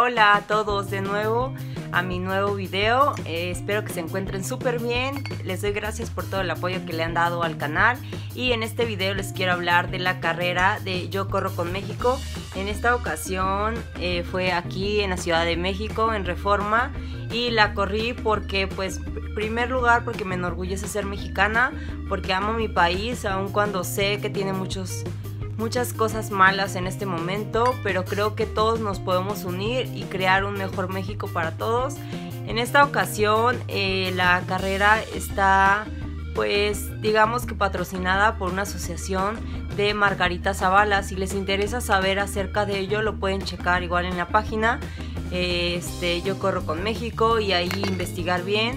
Hola a todos de nuevo a mi nuevo video. Espero que se encuentren súper bien. Les doy gracias por todo el apoyo que le han dado al canal. Y en este video les quiero hablar de la carrera de Yo Corro con México. En esta ocasión fue aquí en la Ciudad de México, en Reforma. Y la corrí porque, pues, en primer lugar, porque me enorgullece ser mexicana, porque amo mi país, aun cuando sé que tiene muchas cosas malas en este momento, pero creo que todos nos podemos unir y crear un mejor México para todos. En esta ocasión la carrera está, pues, digamos que patrocinada por una asociación de Margarita Zavala. Si les interesa saber acerca de ello, lo pueden checar igual en la página Yo Corro con México, y ahí investigar bien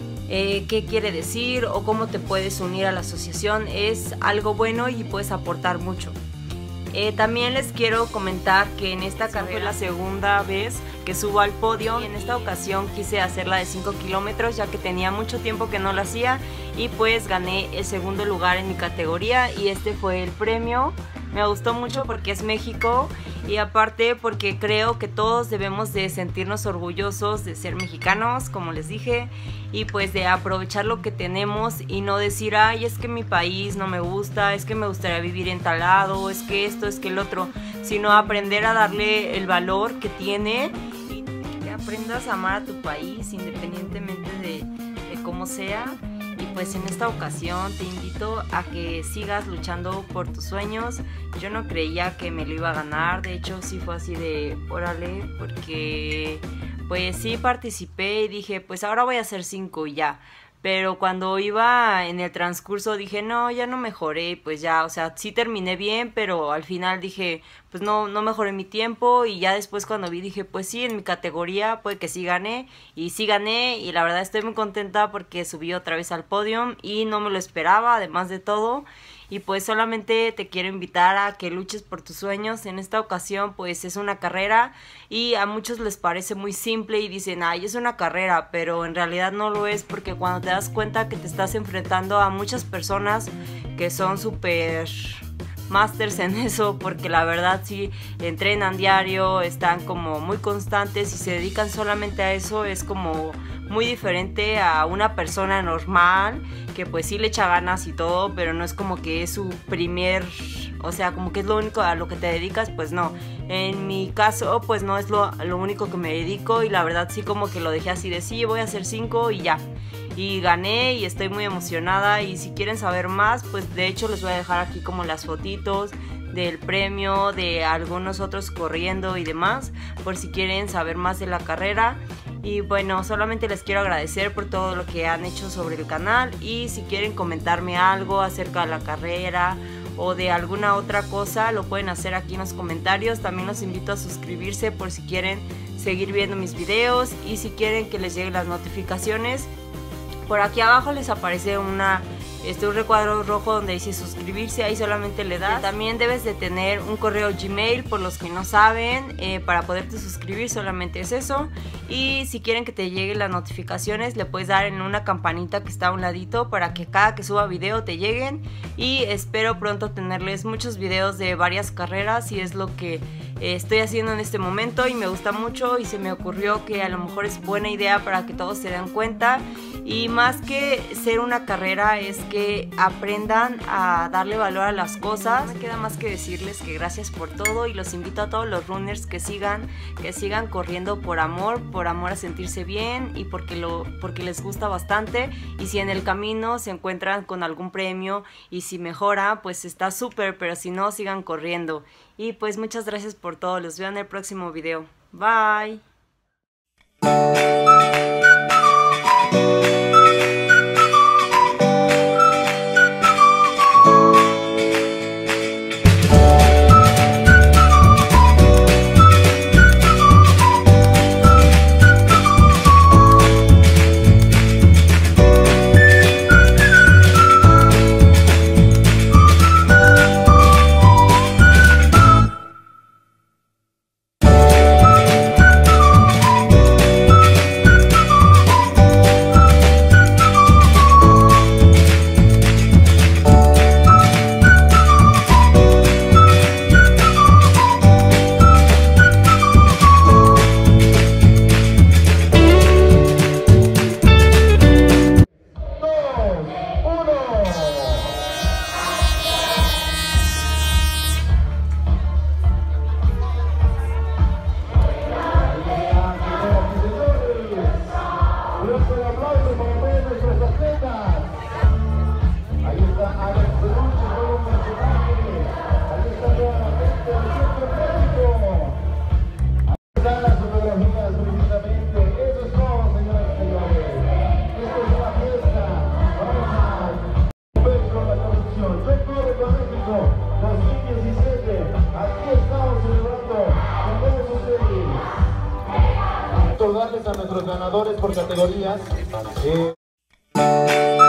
qué quiere decir o cómo te puedes unir a la asociación. Es algo bueno y puedes aportar mucho. También les quiero comentar que en esta carrera fue la segunda vez que subo al podio, y en esta ocasión quise hacerla de 5 kilómetros ya que tenía mucho tiempo que no la hacía, y pues gané el segundo lugar en mi categoría, y este fue el premio. Me gustó mucho porque es México, y aparte porque creo que todos debemos de sentirnos orgullosos de ser mexicanos, como les dije, y pues de aprovechar lo que tenemos y no decir, ay, es que mi país no me gusta, es que me gustaría vivir en tal lado, es que esto, es que el otro, sino aprender a darle el valor que tiene, y que aprendas a amar a tu país independientemente de cómo sea. Y pues en esta ocasión te invito a que sigas luchando por tus sueños. Yo no creía que me lo iba a ganar, de hecho sí fue así de órale, porque pues sí participé y dije, pues ahora voy a hacer 5 y ya. Pero cuando iba en el transcurso dije, no, ya no mejoré, pues ya, o sea, sí terminé bien, pero al final dije, pues no mejoré mi tiempo, y ya después cuando vi dije, pues sí, en mi categoría puede que sí gané, y la verdad estoy muy contenta porque subí otra vez al podio y no me lo esperaba, además de todo. Y pues solamente te quiero invitar a que luches por tus sueños. En esta ocasión pues es una carrera, y a muchos les parece muy simple y dicen, ay, es una carrera, pero en realidad no lo es, porque cuando te das cuenta que te estás enfrentando a muchas personas que son súper masters en eso, porque la verdad sí entrenan diario, están como muy constantes y se dedican solamente a eso, es como muy diferente a una persona normal que pues sí le echa ganas y todo, pero no es como que es su primer, o sea, como que es lo único a lo que te dedicas, pues no. En mi caso pues no es lo único que me dedico, y la verdad sí como que lo dejé así de sí, voy a hacer 5 y ya. Y gané y estoy muy emocionada, y si quieren saber más, pues de hecho les voy a dejar aquí como las fotitos del premio, de algunos otros corriendo y demás, por si quieren saber más de la carrera. Y bueno, solamente les quiero agradecer por todo lo que han hecho sobre el canal, y si quieren comentarme algo acerca de la carrera o de alguna otra cosa, lo pueden hacer aquí en los comentarios. También los invito a suscribirse por si quieren seguir viendo mis videos, y si quieren que les lleguen las notificaciones, por aquí abajo les aparece un recuadro rojo donde dice suscribirse, ahí solamente le das. También debes de tener un correo Gmail, por los que no saben, para poderte suscribir, solamente es eso. Y si quieren que te lleguen las notificaciones, le puedes dar en una campanita que está a un ladito para que cada que suba video te lleguen. Y espero pronto tenerles muchos videos de varias carreras, y es lo que estoy haciendo en este momento, y me gusta mucho, y se me ocurrió que a lo mejor es buena idea para que todos se den cuenta. Y más que ser una carrera, es que aprendan a darle valor a las cosas. No me queda más que decirles que gracias por todo, y los invito a todos los runners que sigan corriendo por amor a sentirse bien, y porque les gusta bastante. Y si en el camino se encuentran con algún premio y si mejora, pues está súper, pero si no, sigan corriendo. Y pues muchas gracias por todo, los veo en el próximo video. Bye. recordarles a nuestros ganadores por categorías.